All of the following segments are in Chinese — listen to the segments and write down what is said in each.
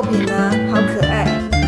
作品呢，好可爱。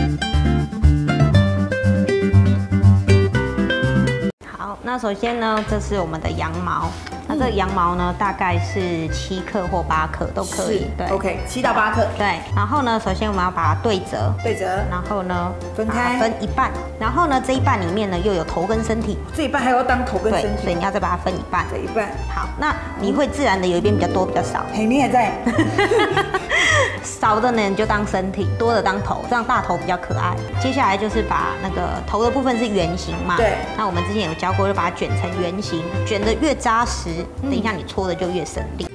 好，那首先呢，这是我们的羊毛。那这个羊毛呢，大概是7克或8克都可以。对 ，OK， 7到8克。 对，然后呢，首先我们要把它对折，然后呢分开， 分一半。然后呢，这一半里面呢又有头跟身体， 这一半还要当头跟身体， 所以你要再把它分一半。 这一半。 好，那你会自然的有一边比较多，比较少。 嘿，你也在。 少的呢你就当身体，多的当头，这样大头比较可爱。接下来就是把那个头的部分是圆形嘛， 对。 那我们之前有教过，就把它卷成圆形，卷得越扎实，等一下你搓的就越省力。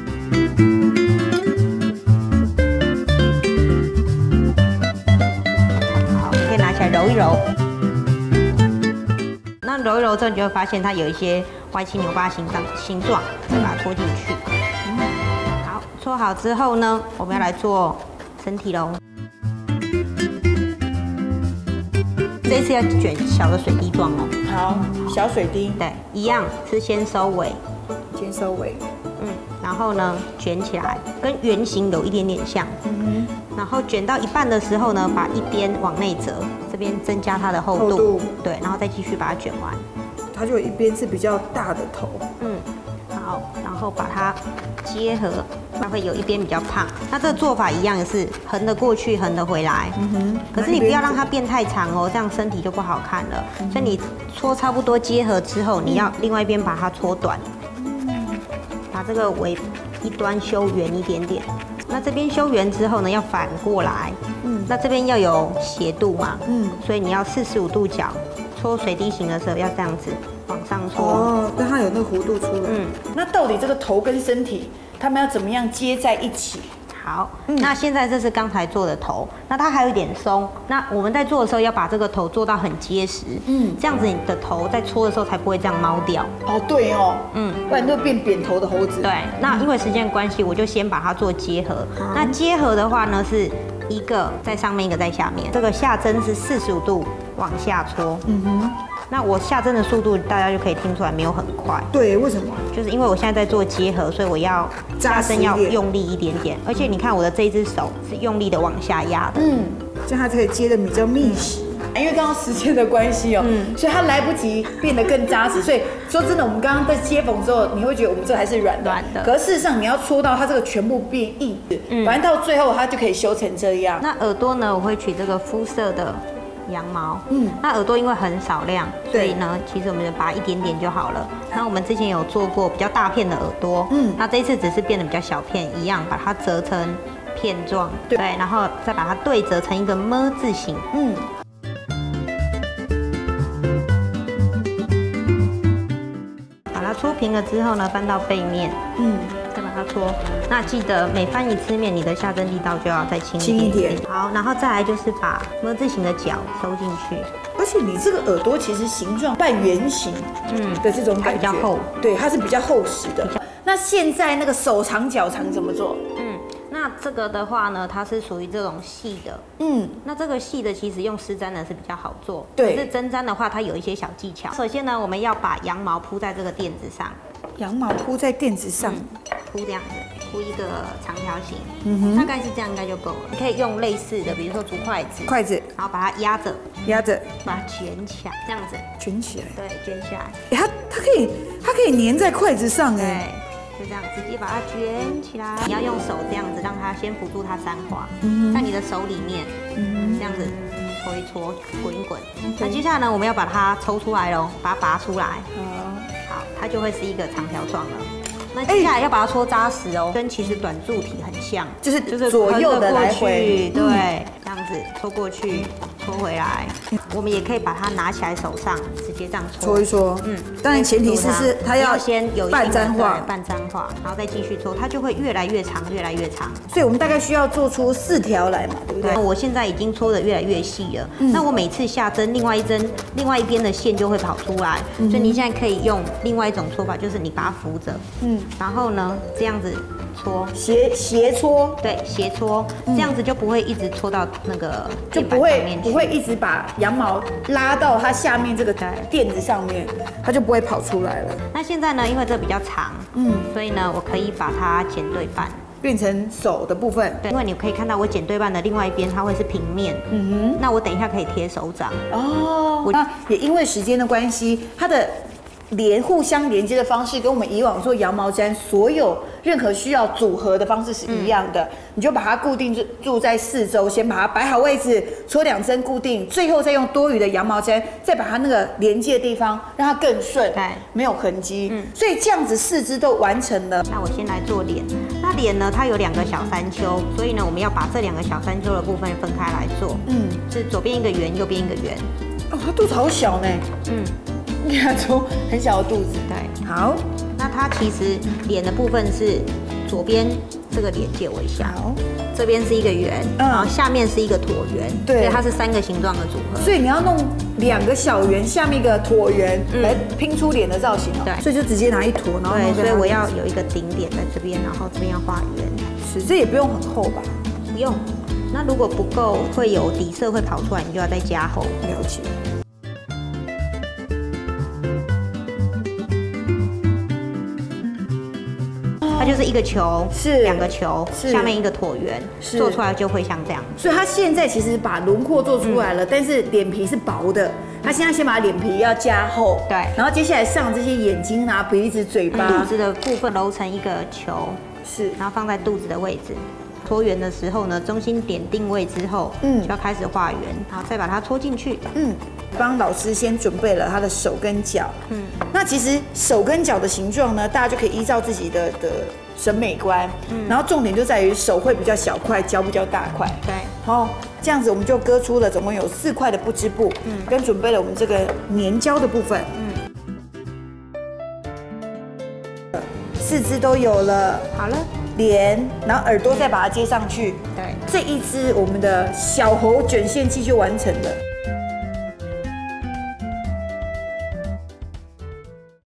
好，你可以拿起来揉一揉。那揉一揉之后，你就会发现它有一些歪七扭八形状，再把它搓进去。好，搓好之后呢，我们要来做身体喽。这一次要卷小的水滴状哦。 好，小水滴。 对，一样是先收尾。 先收尾。 然后呢，卷起来，跟圆形有一点点像。然后卷到一半的时候呢，把一边往内折，这边增加它的厚度。对，然后再继续把它卷完。 它就有一边是比较大的头。 好，然后把它结合，它会有一边比较胖。那这个做法一样也是横的过去，横的回来。可是你不要让它变太长哦，这样身体就不好看了。所以你搓差不多结合之后，你要另外一边把它搓短。把这个尾一端修圆一点点，那这边修圆之后呢，要反过来，那这边要有斜度嘛，所以你要45度角，搓水滴形的时候要这样子往上搓， 哦，让它有那个弧度出来。那到底这个头跟身体，它们要怎么样接在一起？ 好，那现在这是刚才做的头，那它还有一点松。那我们在做的时候要把这个头做到很结实，这样子你的头在搓的时候才不会这样猫掉。 哦，对哦，不然就变扁头的猴子。 对，那因为时间关系，我就先把它做结合。那结合的话呢，是一个在上面，一个在下面。这个下针是45度往下搓。那我下针的速度，大家就可以听出来没有很快。 对，为什么？ 就是因为我现在在做结合，所以我要下针要用力一点点。而且你看我的这一只手是用力的往下压的， 这样它可以接的比较密实。因为刚刚时间的关系哦，所以它来不及变得更扎实。所以说真的，我们刚刚在接缝之后，你会觉得我们这还是软的，可是事实上你要搓到它这个全部变硬，反正到最后它就可以修成这样。 那耳朵呢，我会取这个肤色的羊毛，那耳朵因为很少量，所以呢，其实我们就拔一点点就好了。那我们之前有做过比较大片的耳朵，那这一次只是变得比较小片，一样把它折成片状，对，然后再把它对折成一个么字形，把它搓平了之后呢，翻到背面，再把它搓。那记得每翻一次面，你的下针力道就要再轻一点。好，然后再来就是把么字形的角收进去。 而且你这个耳朵其实形状半圆形，的这种感觉， 比较厚， 对，它是比较厚实的。那现在那个手长脚长怎么做？ 那这个的话呢，它是属于这种细的，那这个细的其实用湿粘的是比较好做，对，可是针粘的话，它有一些小技巧。首先呢，我们要把羊毛铺在这个垫子上， 羊毛铺在垫子上， 铺这样子，铺一个长条形，大概是这样应该就够了。你可以用类似的，比如说竹筷子，然后把它压着，把它卷起来，这样子， 卷起来， 对，卷起来。 它可以粘在筷子上哎。 就这样直接把它卷起来，你要用手这样子让它先辅助它散滑，在你的手里面，这样子搓一搓，滚一滚。那接下来呢，我们要把它抽出来咯，把它拔出来。好，它就会是一个长条状了。那接下来要把它搓扎实哦，跟其实短柱体很像，就是左右的来回， 对，这样子搓过去，搓回来。我们也可以把它拿起来手上，直接这样搓一搓。当然前提是它要先有半粘化， 然后再继续搓，它就会越来越长，越来越长。 所以我们大概需要做出4条来嘛，对不对？ 我现在已经搓得越来越细了。那我每次下针，另外一边的线就会跑出来，所以你现在可以用另外一种搓法，就是你把它扶着，然后呢这样子搓， 斜搓， 对，斜搓，这样子就不会一直搓到那个就不会一直把羊毛拉到它下面这个垫子上面，它就不会跑出来了。 那现在呢，因为这比较长，所以呢，我可以把它剪对半。 变成手的部分。 对，因为你可以看到我剪对半的另外一边它会是平面，那我等一下可以贴手掌。 哦，那也因为时间的关系，它的互相连接的方式跟我们以往做羊毛毡所有任何需要组合的方式是一样的。你就把它固定住在四周，先把它摆好位置，戳2针固定，最后再用多余的羊毛毡再把它那个连接的地方让它更顺， 对， 没有痕迹。所以这样子4支都完成了。 那我先来做脸。那脸呢，它有2个小山丘，所以呢，我们要把这2个小山丘的部分分开来做。是左边一个圆，右边一个圆。 哦，它肚子好小呢。给它做很小的肚子。 对， 好。 那它其实脸的部分是左边这个脸借我一下。好，这边是一个圆，然后下面是一个椭圆。对，所以它是3个形状的组合。 所以你要弄2个小圆，下面一个椭圆，来拼出脸的造型。对，所以就直接拿一坨，然后对，所以我要有一个顶点在这边，然后这边要画圆。 是，这也不用很厚吧？ 不用。那如果不够，会有底色会跑出来，你就要再加厚。 了解。 它就是一个球， 是 2个球，下面一个椭圆，做出来就会像这样。 所以它现在其实把轮廓做出来了，但是脸皮是薄的。它现在先把脸皮要加厚， 对， 然后接下来上这些眼睛啊、鼻子、嘴巴、 肚子的部分揉成一个球， 是， 然后放在肚子的位置。搓圆的时候呢，中心点定位之后，就要开始画圆，然后再把它戳进去。帮老师先准备了他的手跟脚。 那其实手跟脚的形状呢，大家就可以依照自己的审美观。然后重点就在于手会比较小块，脚比较大块。 对。 好，这样子我们就割出了总共有4块的不织布，跟准备了我们这个粘胶的部分。4支都有了。 好了。 脸，然后耳朵再把它接上去。 对。 这一支我们的小猴卷线器就完成了。